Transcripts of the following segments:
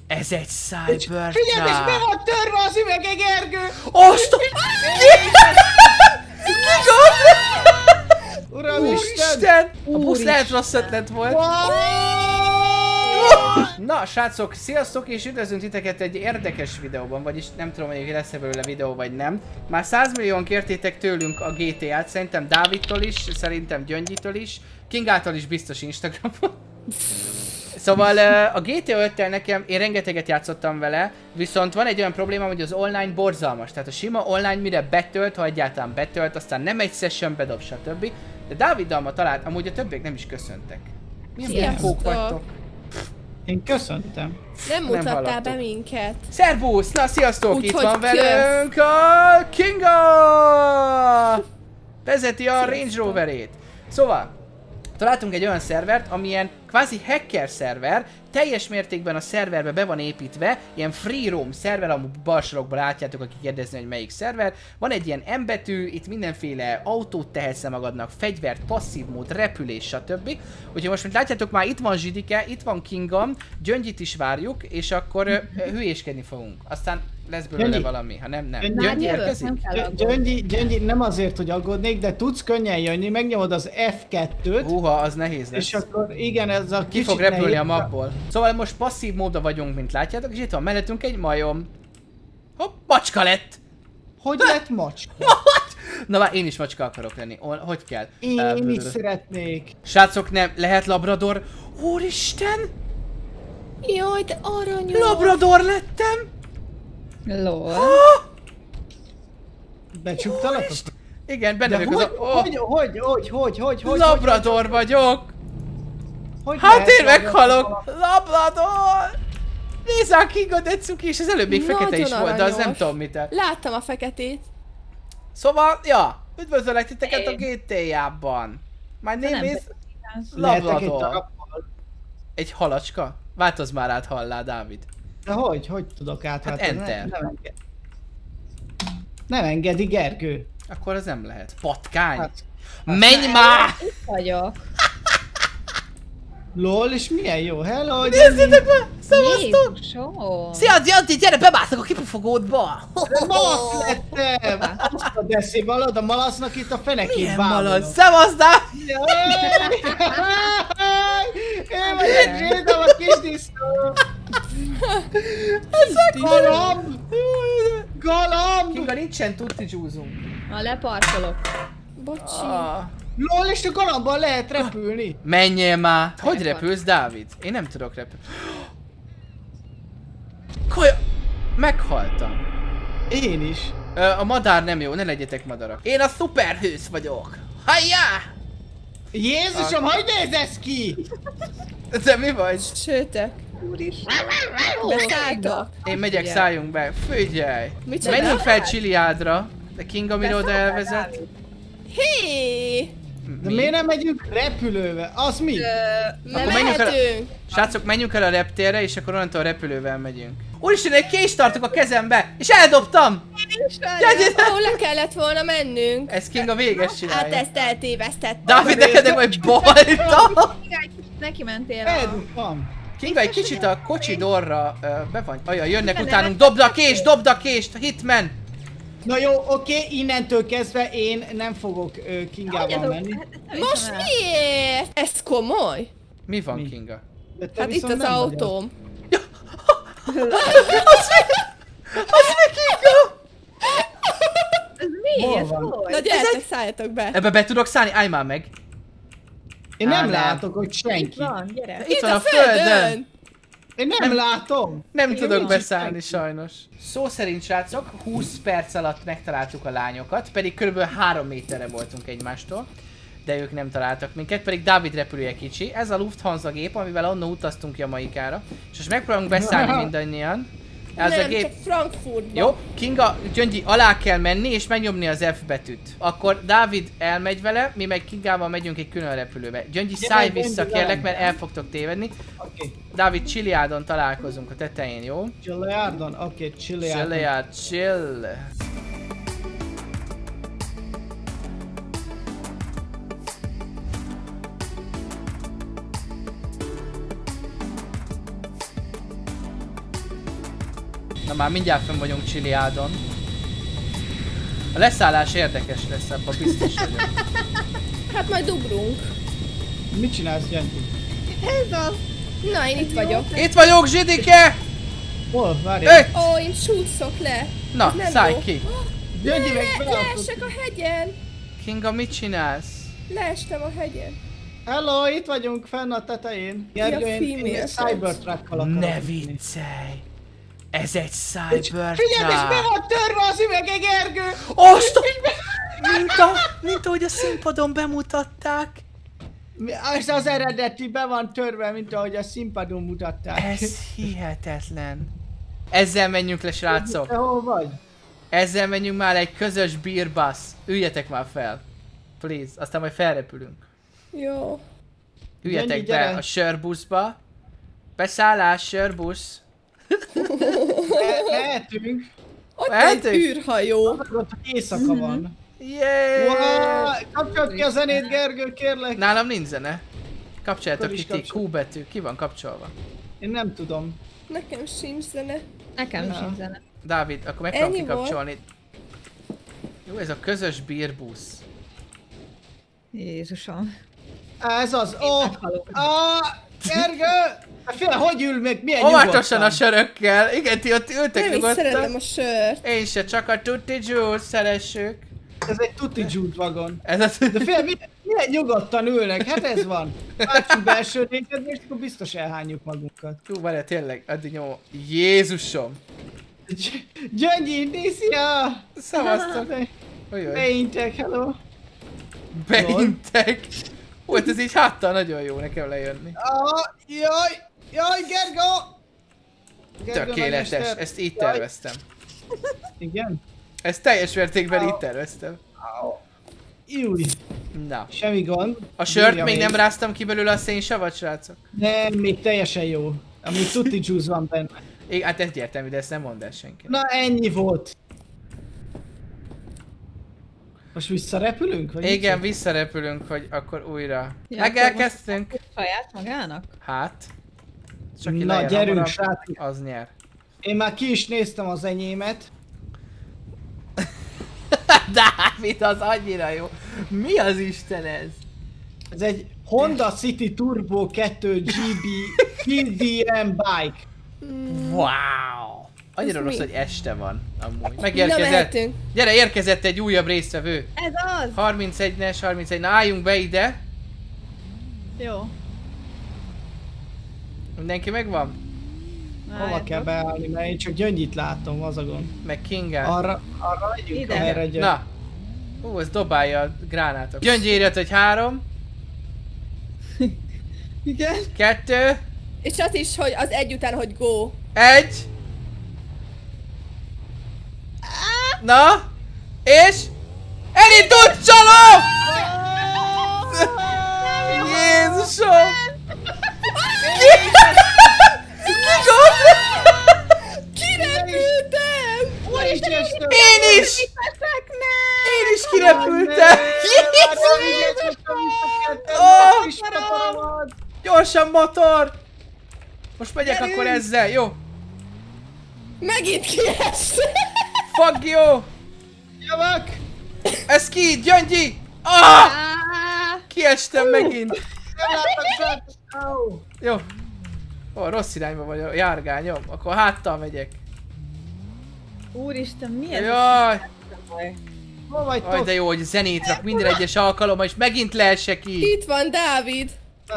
Ez egy Cybertruck. Figyelj, és be van törve az üvege, Gergő! Azt a... Uramisten! A busz lehet rossz ötlet volt. Na, srácok, sziasztok és üdvözlünk titeket egy érdekes videóban, vagyis nem tudom, hogy lesz-e belőle videó vagy nem. Már 100 millióan kértétek tőlünk a GTA-t, szerintem Dávidtól is, szerintem Gyöngyitől is, Kingától is biztos Instagramon. Szóval a GTA 5-tel nekem, én rengeteget játszottam vele, viszont van egy olyan probléma, hogy az online borzalmas. Tehát a sima online mire betölt, ha egyáltalán betölt, aztán nem egy session bedob, stb. De Dáviddal ma talált, amúgy a többiek nem is köszöntek. Milyen hók vagytok? Én köszöntem. Nem mutattál be minket. Szervusz! Na, sziasztok! Úgy, itt hogy van velünk a Kinga! Vezeti a Range Roverét. Szóval, találtunk egy olyan szervert, amilyen kvázi hacker szerver, teljes mértékben a szerverbe be van építve, ilyen free roam szerver, amúgy bal sarokban látjátok, aki kérdezni, hogy melyik szerver. Van egy ilyen M betű, itt mindenféle autót tehetsz magadnak, fegyvert, passzív mód, repülés, stb. Úgyhogy most, mint látjátok, már itt van Zsidike, itt van Kingam, Gyöngyit is várjuk, és akkor hülyéskedni fogunk. Aztán lesz belőle valami, ha nem. Gyöngyi érkezik? Gyöngyi, nem azért, hogy aggódnék, de tudsz könnyen jönni, megnyomod az F2-t. Húha, az nehéz lesz. És akkor igen, ez a ki fog repülni a mapból. Szóval most passzív módon vagyunk, mint látjátok, és itt van mellettünk egy majom. Hopp, macska lett! Hogy lett macska? Na már én is macska akarok lenni. Hogy kell? Én is szeretnék. Srácok, nem, lehet labrador? Úristen! Jaj, de aranyos! Labrador lettem! Lol. Becsuktalak? Igen, benövök az hogy? Labrador vagyok! Hogy hát én meghalok! Labrador! Nézd a Kinga de cuki, és az előbb még fekete is volt, de az nem tudom mitől. Láttam a feketét. Szóval, ja, üdvözöllek titeket a GTA-ban. My name is Labrador. Egy halacska? Változz már át hallá, Dávid. De hogy tudok átváltozni? Hát enter. Nem engedi, Gergő. Akkor az nem lehet. Patkány? Hát, menj már! Itt vagyok. Lol, és milyen jó, hello! Nézzétek már! Szevasztok! Szia, Gyönti, gyere, bemászok a kipufogódba! Malasz lettem! Azt a deszival, a malasznak itt a fenekét milyen vállalom. malasz? Szevasz, Dávid! Én vagyok Zsédom, a kis disznó! Ezek Galamb! Galamb! Kinga, nincsen tutti juice-unk. Leparkolok. Bocsi. Lol, és a galambban lehet repülni. Menjél már! Hogy repülsz, Dávid? Én nem tudok repülni. Kaja! Meghaltam. Én is. A madár nem jó, ne legyetek madarak. Én a szuperhős vagyok. Hajjá! Jézusom, hogy néz ez ki? De mi vagy? Sőtek. Beszálltok. Én megyek, szálljunk be. Figyelj! Micsoda? Menjünk fel Csiliádra. De Kinga mire oda elvezet? Hé! De miért nem megyünk repülővel? Az mi? Akkor menjünk el Mehetünk. Srácok, menjünk el a reptérre, és akkor onnantól repülővel megyünk. Úristen, egy kést tartok a kezembe, és eldobtam! Ahol le kellett volna mennünk. Ez Kinga véges csinálja. Hát ezt eltévesztettem. Dávid, neked vagy balta! Neki mentél Eddig van. Kinga, egy kicsit a kocsi dorra be van. Ajaj, jönnek utánunk, dobd a kést, Hitman! Na jó, oké, innentől kezdve én nem fogok Kingával menni. Most miért? Ez komoly? Mi van, Mi? Kinga? De te Hát itt viszont az nem vagy autóm. Az mi, Kinga? Ez mi? Hol Ez van? hol? Na gyertek, szálljatok be. Ebbe be tudok szállni? Állj már meg! Én nem nem. látok, hogy senki. Itt van, gyere. Itt van a földön! Én nem látom. Nem Igen, tudok nincs beszállni senki. sajnos. Szó szerint, srácok, 20 perc alatt megtaláltuk a lányokat, pedig kb. 3 méterre voltunk egymástól. De ők nem találtak minket, pedig Dávid repülője kicsi. Ez a Lufthansa gép, amivel onnan utaztunk Jamaikára. És most megpróbálunk beszállni mindannyian. Ez Nem, a gép... csak Frankfurtba. Jó, Kinga, Gyöngyi, alá kell menni és megnyomni az F betűt. Akkor Dávid elmegy vele, mi meg Kingával megyünk egy külön repülőbe. Gyöngyi, szállj vissza, kérlek, mert el fogtok tévedni. Oké. Dávid, Csiliádon találkozunk a tetején, jó? Chiliádon? Oké, Chiliádon. Chiliád, chill. Na már mindjárt fenn vagyunk Csiliádon. A leszállás érdekes lesz, abban biztos vagyok. Hát majd ugrunk. Mit csinálsz, Gyöngy? Ez az. Na, én itt vagyok. Itt vagyok, zsidike! Hol? Várjál. Itt! Ó, én csúszok le. Na, Ez nem szállj jó. ki! Gyöngyi meg Leesek a hegyen. Kinga, mit csinálsz? Leestem a hegyen. Hello, itt vagyunk fenn a tetején. Gergő, én female Cybertruck-kal akarok Ne ütni. viccelj! Ez egy Figyelj, és be Cybertruck! van törve az üvege, Gergő! Azt a... Mint ahogy a színpadon bemutatták. Ez az eredeti be van törve, mint ahogy a színpadon mutatták. Ez hihetetlen. Ezzel menjünk le, srácok. Te hol vagy? Ezzel menjünk már egy közös beerbusz. Üljetek már fel. Please. Aztán majd felrepülünk. Jó. Üljetek Gyöngyi, be gyere. a sörbuszba. Beszállás, sörbusz. Mehetünk. Ott Mehetünk? egy űrhajó. Ott éjszaka van. Yay! Wow, kapcsolt ki a zenét, Gergő, kérlek. Nálam nincs zene. Kapcsoljátok Akkor is ki ti, kapcsol. Q betű. Ki van kapcsolva? Én nem tudom. Nekem sincs zene. Nekem Ja. sincs zene. Dávid, akkor meg tudom Ennyi volt. kikapcsolni. Jó, ez a közös beerbusz. Jézusom. Ez az, ó! meghalok. Gergő! Fél, hogy ül meg? Milyen Óvatosan a nyugodtan? sörökkel. Igen, ti ott ültek Nem is szeretem nyugodtan. a sört. Én se, csak a Tutti Juice szeressük. Ez egy tutti juice vagon. Ez a... De fél, milyen nyugodtan ülnek? Hát ez van. Látjuk belső nézedni, és akkor biztos elhányjuk magunkat. Hú, várjál, tényleg, addig nyomom. Jézusom! Gyöngyi, Indícia! Szavaztok! Ojjaj, Beintek, hello! beintek! Volt ez így háttal nagyon jó nekem lejönni. Jaj, Gergő! Gergő Tökéletes, nagymester. ezt így Jaj. terveztem. Igen? Ezt teljes mértékben így terveztem. Júj, Na. semmi gond. A sört Bírja még nem ráztam ki belőle a szénsavat, srácok? Nem, még teljesen jó. Ami tutti juice van benne. Hát egyértelmű, de ezt nem mondd el senki. Na ennyi volt. Most visszarepülünk? Vagy Igen, mit visszarepülünk, hogy akkor újra. Ja, Meg akkor elkezdtünk. Saját magának? Hát. Csak ki Na, lejön gyerünk, hamarabb, srácok. az nyer. Én már ki is néztem az enyémet. Dávid, az annyira jó. Mi az Isten ez? Ez egy Honda City Turbo 2 GB PDM bike. Wow! Annyira Ez rossz, mi? hogy este van amúgy. Na, Megérkezett. mehetünk. Gyere, érkezett egy újabb résztvevő. Ez az! 31-es, 31. Na álljunk be ide. Jó. Mindenki megvan? Hova kell beállni, mert én csak Gyöngyit látom, az a gond. Meg Kingát. Arra megyünk, Ide. amerre Gyöngy. Na. Ez dobálja a gránátok. Gyöngy írjat, hogy 3, Igen? 2, És az is, hogy az egy után, hogy go. 1. Na. És. Elindult csaló! Jézusom! Kirepültem! Úristen! Én is! Én is kirepültem! Jézus! Gyorsan motor! Most megyek akkor ezzel, jó? Megint kiestem! Fuck jó! Jövök! Ez ki? Gyöngyi! Ah! Kiestem megint! Nem látok srácok! Au! Jó. Ó, rossz irányba vagy a járgányom. Akkor háttal megyek. Úristen, mi ez? Jaj! Hol vagytok? Aj, de jó, hogy zenét rak minden egyes alkalommal, és megint leesek így. Itt van Dávid!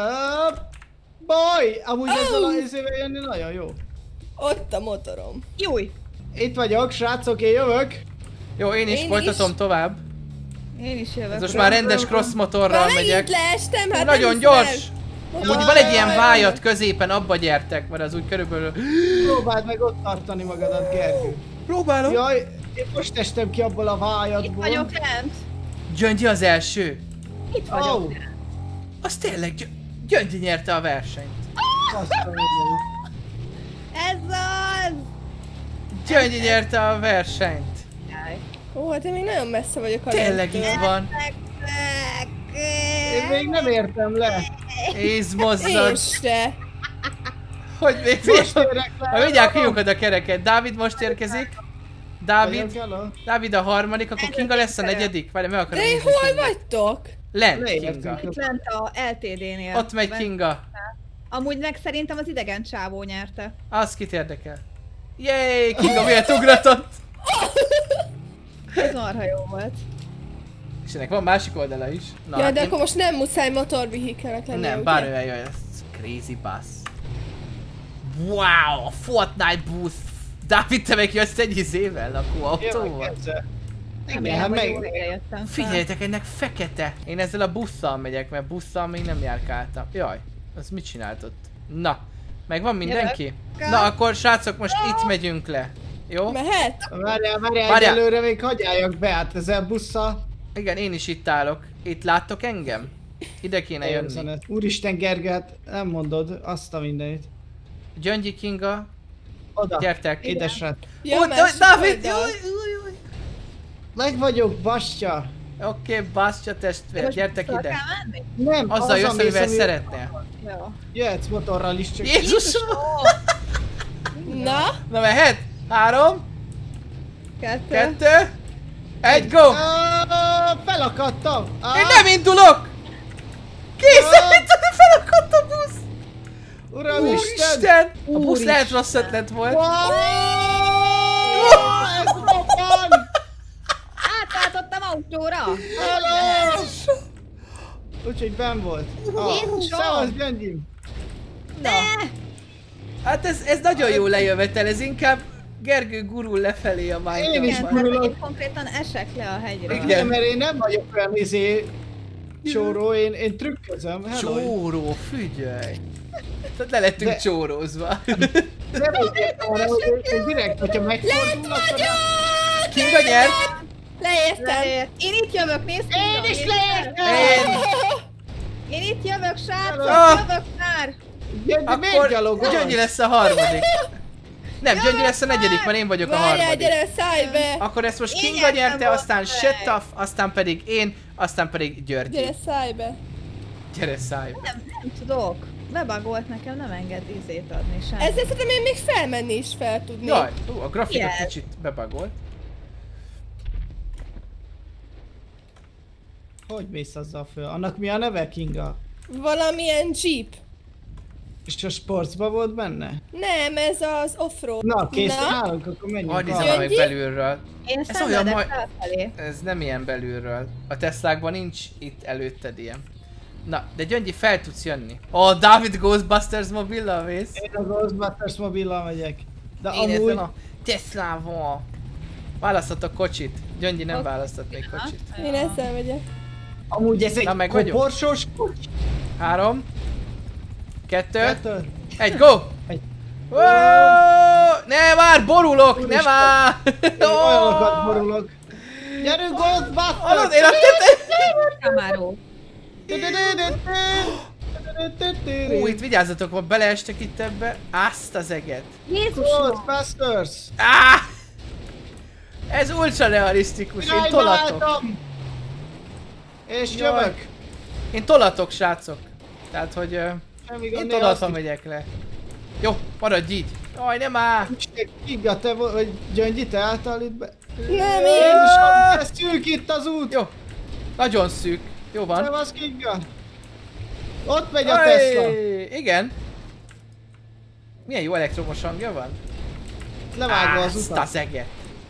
Baj! Amúgy ezzel a izével jönni nagyon jó. Ott a motorom. Júj! Itt vagyok, srácok, én jövök. Jó, én is Én folytatom is. tovább. Én is jövök. Ez most már rendes cross motorral Már megyek. megint leestem, hát Nagyon nem gyors! hiszem el. Amúgy van egy ilyen vájat középen, abba gyertek, mert az úgy körülbelül... Próbáld meg ott tartani magadat, Gergő. Próbálom. Jaj, én most estem ki abból a Itt vájadból. vagyok lent. Gyöngyi az első. Itt vagyok Au! lent. Az tényleg, Gyöngyi nyerte a versenyt. Azt a mindenit. Ez az! Gyöngyi nyerte a versenyt. Jaj. Ó, hát én még nagyon messze vagyok a Tényleg lentől. így van. Én még nem értem le. Izmozzad. Én se. Hogy még Most érek le. ha mindjárt kiukad a kereket. Dávid most érkezik. Dávid a harmadik, akkor Kinga lesz a negyedik. Várj, meg akarom De nézni. hol vagytok? Lent, Leértünk. Kinga. Itt lent a LTD-nél. Ott megy Kinga. Amúgy meg szerintem az idegen csávó nyerte. Az kit érdekel. Jéj, Kinga miért ugratott? Ez marha jó volt. És ennek van másik oldala is. Na, Ja, hát de én- akkor most nem muszáj motorvihikkelnek lenni. nem, bármivel jöjj, ez crazy bus. Wow, a Fortnite booth. Dávid, te meg jössz egy izével, lakóautóval? Igen, hát meg... jól jöttem fel. Figyeljetek, ennek fekete. Én ezzel a busszal megyek, mert busszal még nem járkáltam. Jaj, az mit csinált ott? Na, megvan mindenki? Na akkor srácok, most itt megyünk le. Jó? Mehet? Várjál, egyelőre még hagyjáljak be, hát ezzel busszal. Igen, én is itt állok. Itt láttok engem? Ide kéne jönni. Úristen Gergő, hát nem mondod azt a mindenit. Gyöngyi, Kinga, Oda, gyertek. édesrát. Ja, Ott, másik Dávid! oldal. Jaj, jaj, jaj. Meg vagyok, bastya. Oké, basztya testvér, Most gyertek vissza ide. kell menni? Nem, Azzal jössz, amész, amivel ami- szeretnél. Jó. Jöhetsz motorral is, csak... Jézusom! Na? Na mehet? 3, Kettő. 2, 1, go! Felakadtam! Én nem indulok! Készen, felakadt a busz! Uram Isten! Úristen! A busz Úristen. lehet rossz ötlet volt. Ez robban! Átváltottam autóra! Hello! Úgyhogy benn volt. Jézusom! Szevasz, Gyöngyim! Hát ez nagyon jó lejövetel, ez inkább Gergő gurul lefelé a Én is Minecraftban. gurulok. Én konkrétan esek le a hegyről. Igen. Igen, mert én nem vagyok olyan csóró, én trükközöm. Hello! Csóró, figyelj! Tehát le lettünk De- csórózva. Nem úgy értem, hanem, hogy én direkt, hogyha megfordul, akkor... Kinga nyert! Leértem. Leért. Én itt jövök, nézd ki! Én is leértem! Én... Én itt jövök, srácok! Ah. Jövök már! Gyöngyi, miért Akkor gyalogolsz? Gyöngyi lesz a harmadik. Nem, Gyöngyi lesz a negyedik, mert én vagyok a Várjál, harmadik. gyere, szállj be! Akkor ezt most Én Kinga nyertem nyerte, volna aztán meg. Shetaf, aztán pedig én, aztán pedig Györgyi. Gyere, szállj be! Gyere, szállj. Nem tudok. Bebagolt nekem, nem enged izét adni sem. Ezzel szerintem én még felmenni is fel tudnék. Jaj, a grafika Igen. kicsit bebagolt. Hogy mész azzal föl? Annak mi a neve, Kinga? Valamilyen jeep. És a sportsba volt benne? Nem, ez az offroad. Na, készen állunk, akkor menjünk. Hadd nézem arra. meg Gyöngyi? belülről. Én Ez szenvedek olyan felfelé. Ez nem ilyen belülről. A Teslákban nincs itt előtted ilyen. Na, de Gyöngyi fel tudsz jönni. Oh, David Ghostbusters mobillal mész? Én a Ghostbusters mobillal megyek. De Én amúgy... ezen a Teslával. Választhatok kocsit. Gyöngyi nem Oké. választhat még kocsit. Én ezzel megyek. Amúgy ez Na, egy meg vagyunk. koporsós kocsi. 3, 2, Kettő. 1, go! Egy. Wow! Ne már, borulok! Ne Úristen. már! Én olyanokat borulok. Gyerünk Ghostbusters! Hallod, én a tetején! Camaro. Ú, itt vigyázzatok, ha beleestek itt ebbe. Azt az eget. Jézusom! Ghostbusters! Áh! Ez ultra realisztikus, én tolatok. Irányváltam! És Jaj. jövök. Én tolatok, srácok. Tehát, hogy Semmi én gond, tolatva megyek le. Jó, maradj így. Jaj, nem áll! Giga, te vagy Gyöngyi, te álltál itt be? Nem, én. Jézusom, ez szűk itt az út! Jó. Nagyon szűk. Jó van. Szevasz, Giga! Ott megy a Tesla! Igen. Milyen jó elektromos hangja van? Levágva az Azt utat. az eget.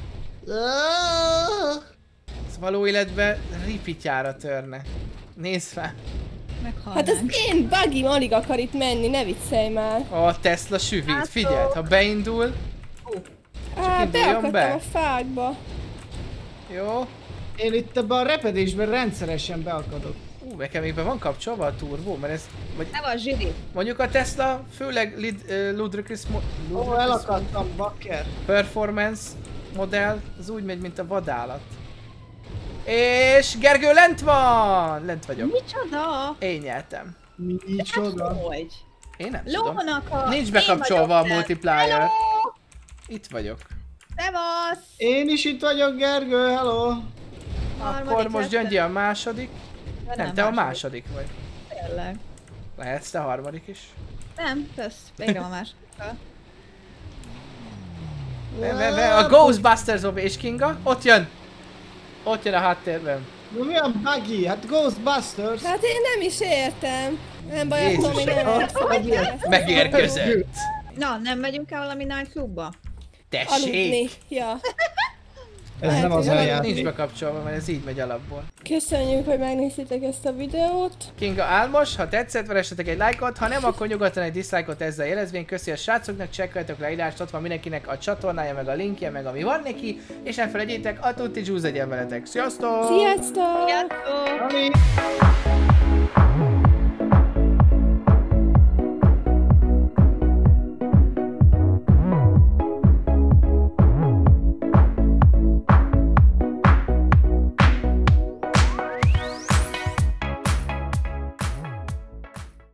Ez való életben ripityára törne. Nézd fel. Hát az Meghalnánk. én buggy alig akar itt menni, ne viccelj már. A Tesla süvít. Figyeld, ha beindul. Á, induljon beakadtam be. a fákba. Jó. Én itt ebben a repedésben rendszeresen beakadok. Nekem még be van kapcsolva a turbó, mert ez... Vagy Nem a zsiri. mondjuk a Tesla, főleg Ludicrous Ó, elakadtam, bakker. Performance modell, az úgy megy, mint a vadállat. És Gergő lent van! Lent vagyok. Micsoda? Én nyertem. Micsoda. Hogy? Én nem tudom. Lónak a... Nincs Én bekapcsolva vagyok a te. multiplier. Hello! Itt vagyok. Szevasz! Én is itt vagyok, Gergő, hello. Akkor Harmadik most lettem. Gyöngyi a második. Ja, Nem, te a második vagy. Tényleg. Lehetsz te a harmadik is. Nem, kösz. Végre a második. A Ghostbusters és Kinga, ott jön! Ott jön a háttérben. Mi a buggy? Hát Ghostbusters. Hát én nem is értem. Nem baj, Jézus. akkor mi nem Megérkezett! Na, nem megyünk el valami night clubba? aludni. Tessék! Ja. Ez nem az a Nincs játék. bekapcsolva, mert ez így megy alapból. Köszönjük, hogy megnéztétek ezt a videót. Kinga álmos, ha tetszett, veressetek egy lájkot, ha nem, akkor nyugodtan egy dislike-ot ezzel jelezvén. Köszi a srácoknak, csekkoljatok leírást, ott van mindenkinek a csatornája, meg a linkje, meg ami van neki, és nem felejtjétek, a tutti juice egyen veletek. Sziasztok! Sziasztok! Sziasztok! Ami...